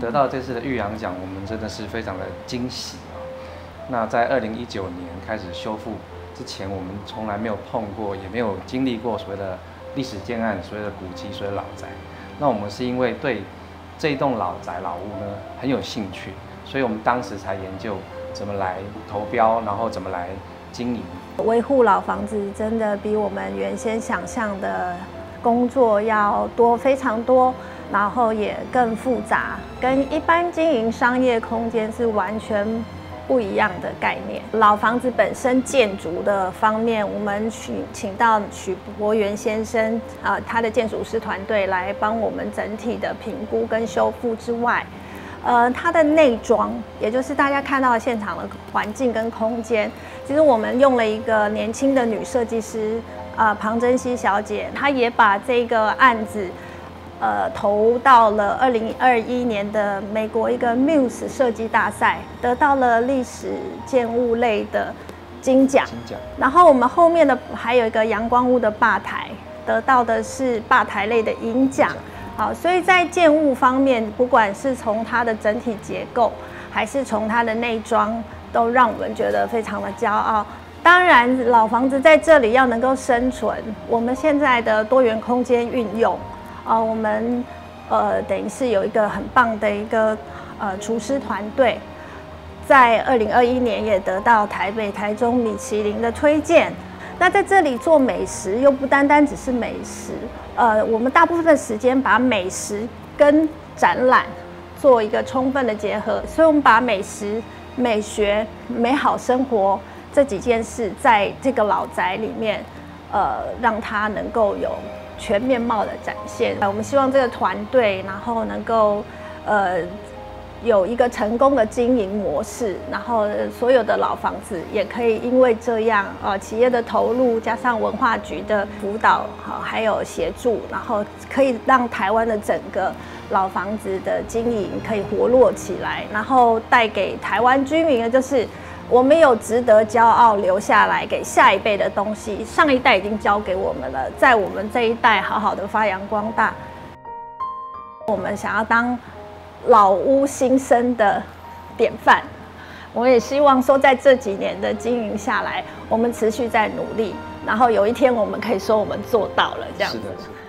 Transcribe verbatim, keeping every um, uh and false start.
得到这次的玉阳奖，我们真的是非常的惊喜啊。那在二零一九年开始修复之前，我们从来没有碰过，也没有经历过所谓的历史建案、所谓的古迹、所谓的老宅。那我们是因为对这一栋老宅老屋呢很有兴趣，所以我们当时才研究怎么来投标，然后怎么来经营。 维护老房子真的比我们原先想象的工作要多非常多，然后也更复杂，跟一般经营商业空间是完全不一样的概念。老房子本身建筑的方面，我们请请到许博元先生啊、呃，他的建筑师团队来帮我们整体的评估跟修复之外，呃，它的内装，也就是大家看到的现场的环境跟空间，其实我们用了一个年轻的女设计师，呃，庞珍熙小姐，她也把这个案子，呃，投到了二零二一年的美国一个 Muse 设计大赛，得到了历史建物类的金奖。 金奖。然后我们后面的还有一个阳光屋的吧台，得到的是吧台类的银奖。好，所以在建物方面，不管是从它的整体结构，还是从它的内装，都让我们觉得非常的骄傲。当然，老房子在这里要能够生存，我们现在的多元空间运用，啊，我们呃等于是有一个很棒的一个呃厨师团队，在二零二一年也得到台北、台中米其林的推荐。那在这里做美食，又不单单只是美食，呃，我们大部分的时间把美食跟展览做一个充分的结合，所以我们把美食、美学、美好生活这几件事，在这个老宅里面，呃，让它能够有全面貌的展现。我们希望这个团队，然后能够，呃。有一个成功的经营模式，然后所有的老房子也可以因为这样，呃，企业的投入加上文化局的辅导，好还有协助，然后可以让台湾的整个老房子的经营可以活络起来，然后带给台湾居民的就是我们有值得骄傲留下来给下一辈的东西，上一代已经交给我们了，在我们这一代好好的发扬光大。我们想要当老屋新生的典范，我也希望说，在这几年的经营下来，我们持续在努力，然后有一天我们可以说我们做到了这样子。 是的，是的。